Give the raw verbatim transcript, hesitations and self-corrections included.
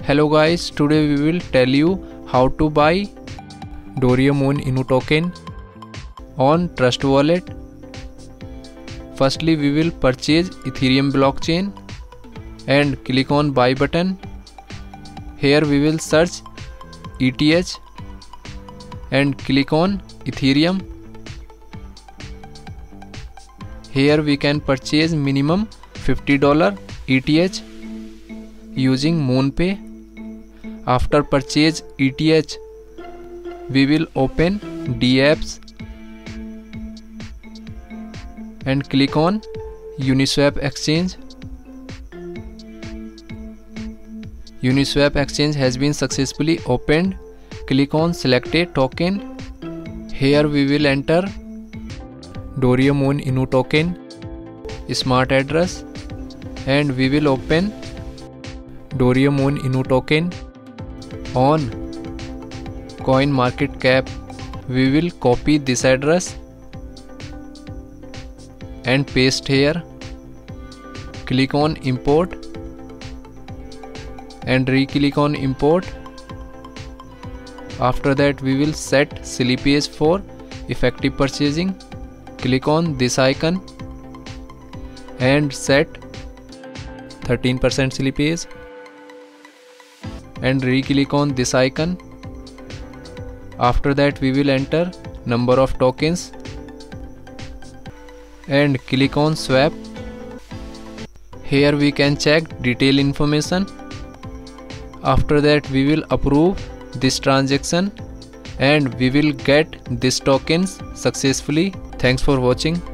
Hello guys, today we will tell you how to buy Dorium Inu token on Trust Wallet. Firstly, we will purchase Ethereum blockchain and click on buy button. Here we will search E T H and click on Ethereum. Here we can purchase minimum fifty dollars E T H using MoonPay. After purchase E T H, we will open dApps and click on Uniswap exchange. Uniswap exchange has been successfully opened. Click on select a token. Here we will enter Dorium Inu token smart address and we will open Dorium Inu token on CoinMarketCap. We will copy this address and paste here. Click on import and re-click on import. After that we will set slippage for effective purchasing. Click on this icon and set thirteen percent slippage and re-click on this icon. After that we will enter number of tokens and click on swap. Here we can check detail information. After that we will approve this transaction and we will get these tokens successfully. Thanks for watching.